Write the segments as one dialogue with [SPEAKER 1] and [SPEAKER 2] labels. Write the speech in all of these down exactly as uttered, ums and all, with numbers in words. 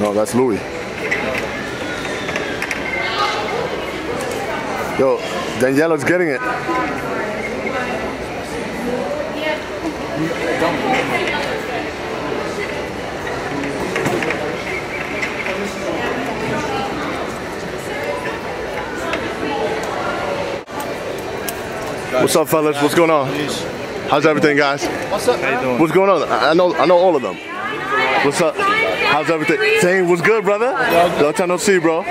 [SPEAKER 1] No, that's Louis. Yo, Daniela's getting it. What's up, fellas? What's going on? How's everything, guys?
[SPEAKER 2] What's up, man?
[SPEAKER 1] What's going on? I know, I know all of them. What's up? How's everything? Saying what's good, brother? Long time no see, bro.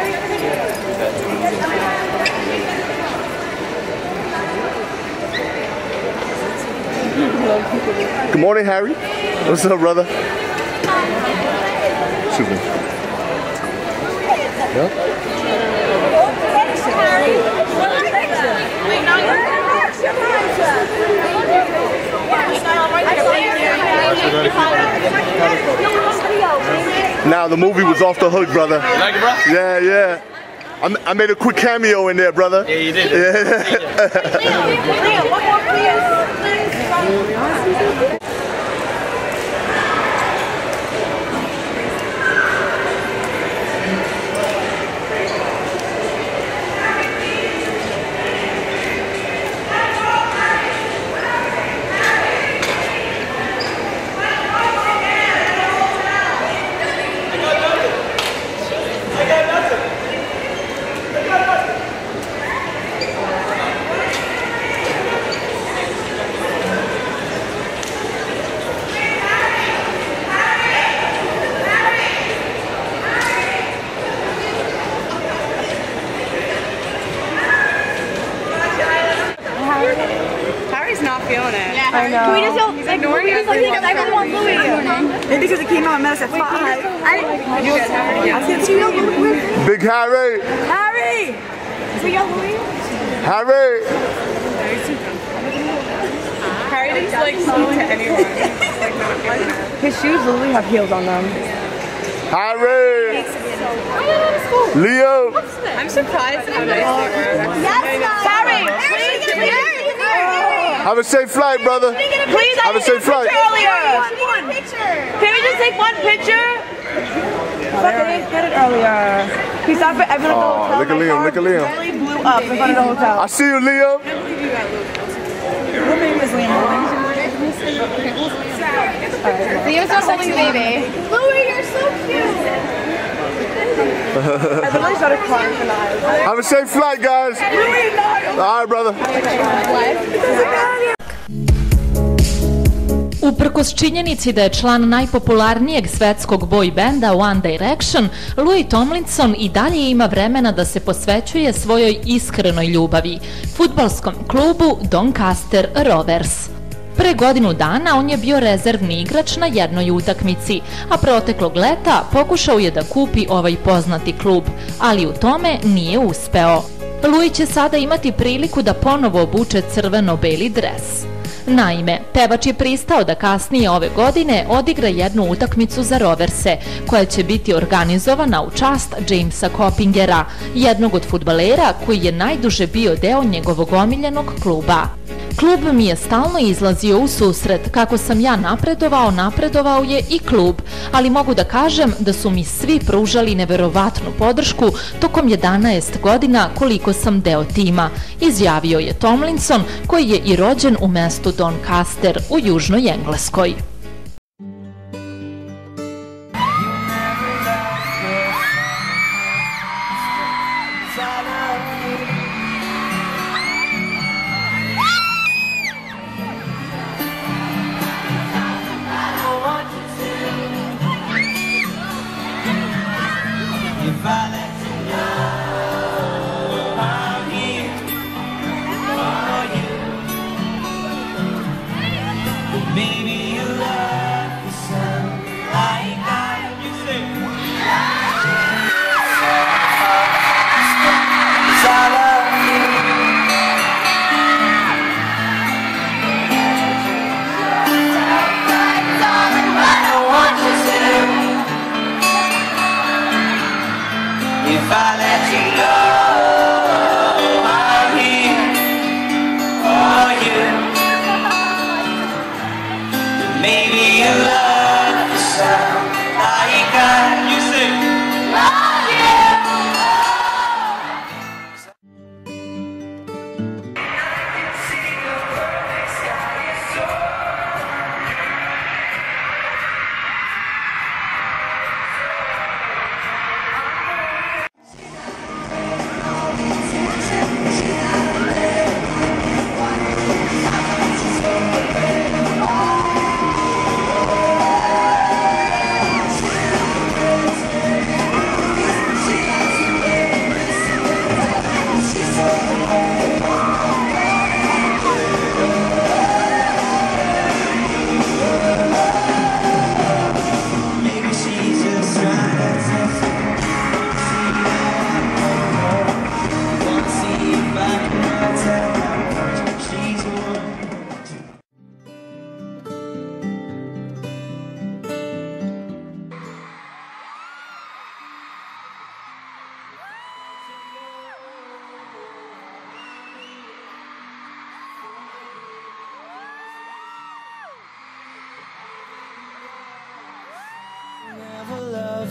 [SPEAKER 1] Good morning, Harry. What's up, brother? Excuse me. Yep. Now the movie was off the hook, brother.
[SPEAKER 2] You like it, bro?
[SPEAKER 1] Yeah, yeah. I, I made a quick cameo in there, brother.
[SPEAKER 2] Yeah, you did.
[SPEAKER 1] Yeah.
[SPEAKER 3] Liam, one more, please.
[SPEAKER 4] I know. Can we just go, like, we just like, because everyone wants Louis.
[SPEAKER 3] Maybe because it came out and at five. I said, you know,
[SPEAKER 1] Big Harry.
[SPEAKER 3] Harry!
[SPEAKER 4] We got Louis?
[SPEAKER 1] Harry.
[SPEAKER 4] Harry didn't like speak to anyone.
[SPEAKER 3] His shoes literally have heels on them.
[SPEAKER 1] Harry. Leo.
[SPEAKER 4] I'm surprised how nice they were.
[SPEAKER 3] Yes,
[SPEAKER 4] Harry!
[SPEAKER 1] Have a safe flight, brother.
[SPEAKER 4] Please,
[SPEAKER 1] Have a safe flight.
[SPEAKER 4] earlier. Can we just take one picture?
[SPEAKER 3] But they didn't get it earlier. He stopped for everyone at the hotel.
[SPEAKER 1] Look at Liam, look at Liam.
[SPEAKER 3] Really blew up in front of the hotel.
[SPEAKER 1] I see you, Leo.
[SPEAKER 3] What name is Liam?
[SPEAKER 4] Liam's not holding the baby. Louis, you're so cute.
[SPEAKER 3] I literally started crying for Niall.
[SPEAKER 1] Have a safe flight, guys. All right, brother.
[SPEAKER 5] Uprkos činjenici da je član najpopularnijeg svetskog boy benda One Direction, Louis Tomlinson i dalje ima vremena da se posvećuje svojoj iskrenoj ljubavi, fudbalskom klubu Doncaster Rovers. Pre godinu dana on je bio rezervni igrač na jednoj utakmici, a proteklog leta pokušao je da kupi ovaj poznati klub, ali u tome nije uspeo. Louis će sada imati priliku da ponovo obuče crveno-beli dres. Naime, pevač je pristao da kasnije ove godine odigra jednu utakmicu za Roverse, koja će biti organizovana u čast Jamesa Coppingera, jednog od fudbalera koji je najduže bio deo njegovog omiljenog kluba. Klub mi je stalno izlazio u susret, kako sam ja napredovao, napredovao je i klub, ali mogu da kažem da su mi svi pružali neverovatnu podršku tokom jedanaest godina koliko sam deo tima, izjavio je Tomlinson, koji je i rođen u mestu Doncaster u Južnoj Engleskoj.
[SPEAKER 6] Maybe you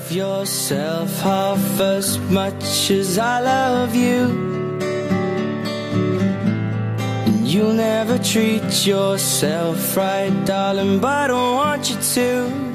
[SPEAKER 2] love yourself half as much as I love you. You'll never treat yourself right, darling, but I don't want you to.